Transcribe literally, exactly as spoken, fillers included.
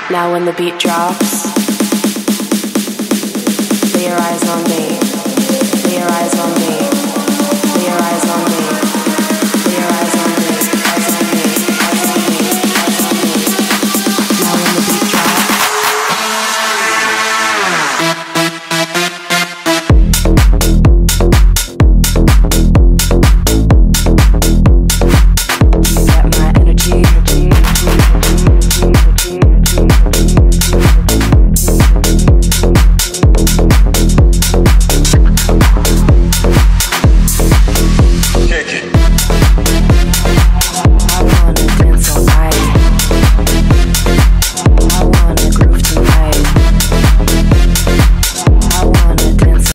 Now when the beat drops, lay your eyes on me, lay your eyes on me.